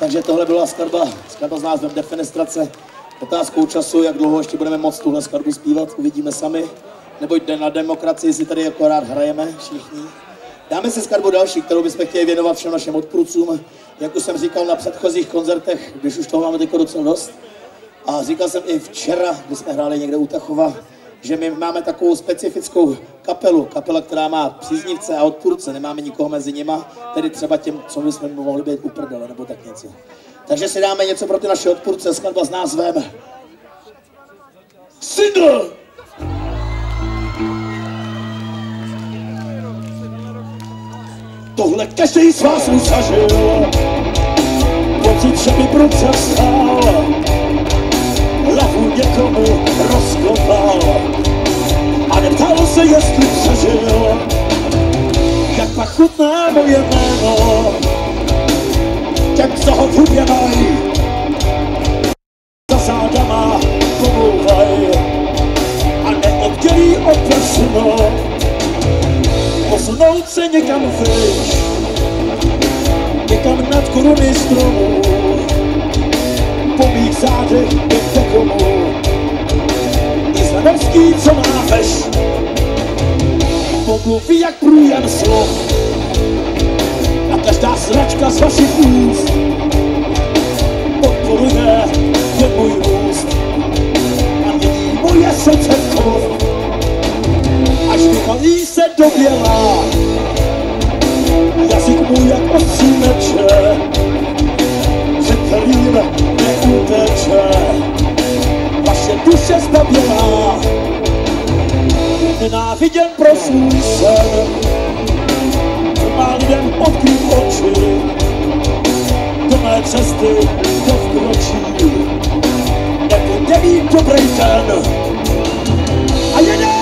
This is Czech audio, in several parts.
Takže tohle byla skladba s názvem Defenestrace. Otázkou času, jak dlouho ještě budeme moct tuhle skladbu zpívat, uvidíme sami. Nebo jde na demokracii, si tady jako rád hrajeme všichni. Dáme si skladbu další, kterou bychom chtěli věnovat všem našim odpůrcům. Jak už jsem říkal na předchozích koncertech, když už toho máme teď docela dost. A říkal jsem i včera, když jsme hráli někde u Tachova, že my máme takovou specifickou kapela, která má příznivce a odpůrce, nemáme nikoho mezi nima, tedy třeba těm, co bychom mohli být u prdele, nebo tak něco. Takže si dáme něco pro ty naše odpůrce, skladba s názvem Single! Tohle každý z vás už zažil, pocit, že by průcer stál, hlavu někomu rozkopal a neptal se, jestli přežil. Jak pak chutná moje jméno těm, co ho v hubě mají, za zádama pomlouvaj a neoddělí od prstenu. Posunout se někam pryč, někam nad koruny stromů, po mých zádech jen komu. I Zlanovský, co má veš, pomluví jak průjem slov. A každá sračka z vašich úst podporuje jen můj růst a mění moje srdce v kov. Až vypalí se do běla, jazyk můj jak ostří meče, před kterým neuteče. Vaše duše zbabělá, nenáviděn pro svůj sen, má lidem odkrýt oči, do mé cesty to vkročí, nebude mít dobrý den. A jedem!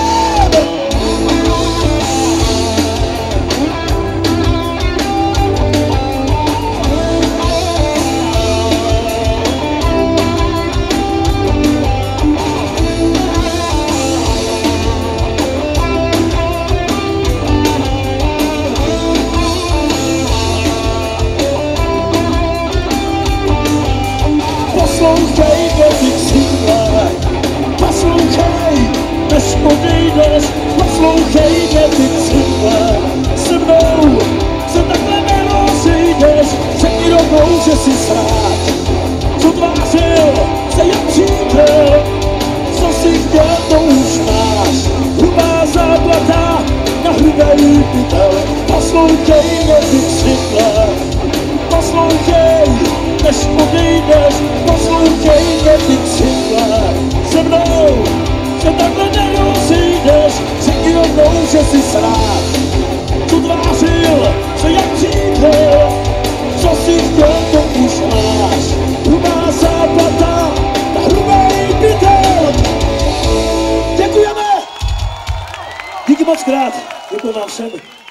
Poslouchej, když síle, poslouchej, než odejdeš, poslouchej, když síle, se mnou se takhle nerozejdeš, řekni rovnou, že jsi sráč, co tvářil se jak přítel, co si chtěl, to už máš, hrubá záplata na hrubý pytel. Poslouchej, když síle, poslouchej, než odejdeš, poslouchej, když síle, se mnou se takhle nerozejdeš, řekni rovnou, že jsi sráč, co tvářil se jak přítel, co si chtěl, to už máš, hrubá záplata na hrubý pytel. Děkujeme! Díky moc krát, děkuji vám všem.